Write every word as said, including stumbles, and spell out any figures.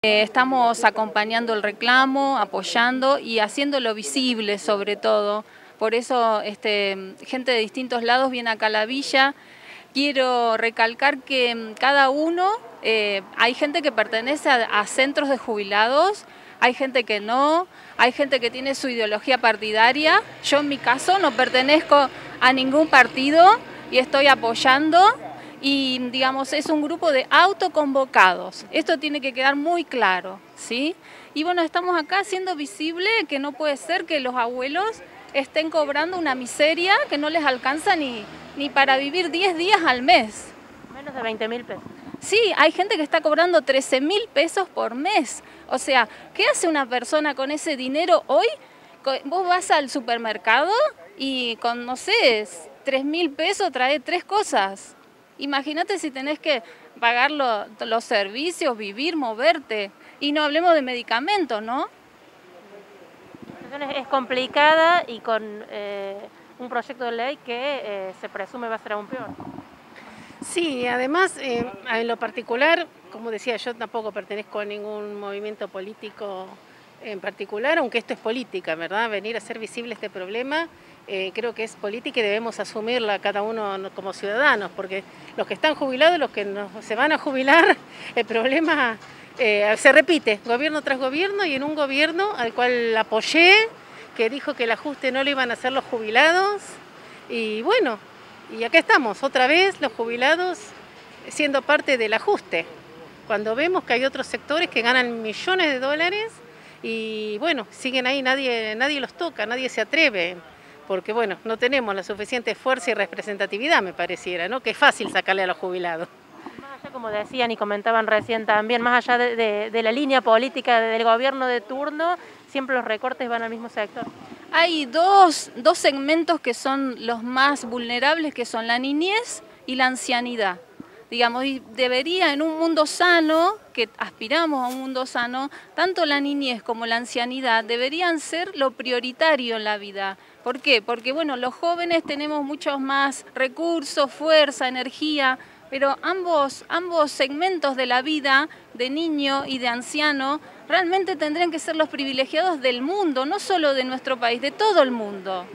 Eh, Estamos acompañando el reclamo, apoyando y haciéndolo visible sobre todo. Por eso este, gente de distintos lados viene acá a la villa. Quiero recalcar que cada uno, eh, hay gente que pertenece a, a centros de jubilados, hay gente que no, hay gente que tiene su ideología partidaria. Yo en mi caso no pertenezco a ningún partido y estoy apoyando. Y digamos, es un grupo de autoconvocados. Esto tiene que quedar muy claro, ¿sí? Y bueno, estamos acá haciendo visible que no puede ser que los abuelos estén cobrando una miseria que no les alcanza ni, ni para vivir diez días al mes. Menos de veinte mil pesos. Sí, hay gente que está cobrando trece mil pesos por mes. O sea, ¿qué hace una persona con ese dinero hoy? Vos vas al supermercado y con, no sé, tres mil pesos trae tres cosas. Imagínate si tenés que pagar lo, los servicios, vivir, moverte. Y no hablemos de medicamentos, ¿no? Es complicada y con eh, un proyecto de ley que eh, se presume va a ser aún peor. Sí, además, eh, en lo particular, como decía, yo tampoco pertenezco a ningún movimiento político en particular, aunque esto es política, ¿verdad? Venir a hacer visible este problema, eh, creo que es política y debemos asumirla cada uno como ciudadanos, porque los que están jubilados, los que no, se van a jubilar, el problema eh, se repite, gobierno tras gobierno, y en un gobierno al cual apoyé, que dijo que el ajuste no lo iban a hacer los jubilados, y bueno, y acá estamos, otra vez los jubilados siendo parte del ajuste, cuando vemos que hay otros sectores que ganan millones de dólares y bueno, siguen ahí, nadie, nadie los toca, nadie se atreve, porque bueno, no tenemos la suficiente fuerza y representatividad, me pareciera, ¿no? Que es fácil sacarle a los jubilados. Más allá, como decían y comentaban recién también, más allá de, de, de la línea política del gobierno de turno, siempre los recortes van al mismo sector. Hay dos, dos segmentos que son los más vulnerables, que son la niñez y la ancianidad. Digamos, y debería en un mundo sano, que aspiramos a un mundo sano, tanto la niñez como la ancianidad deberían ser lo prioritario en la vida. ¿Por qué? Porque bueno, los jóvenes tenemos muchos más recursos, fuerza, energía, pero ambos, ambos segmentos de la vida, de niño y de anciano, realmente tendrían que ser los privilegiados del mundo, no solo de nuestro país, de todo el mundo.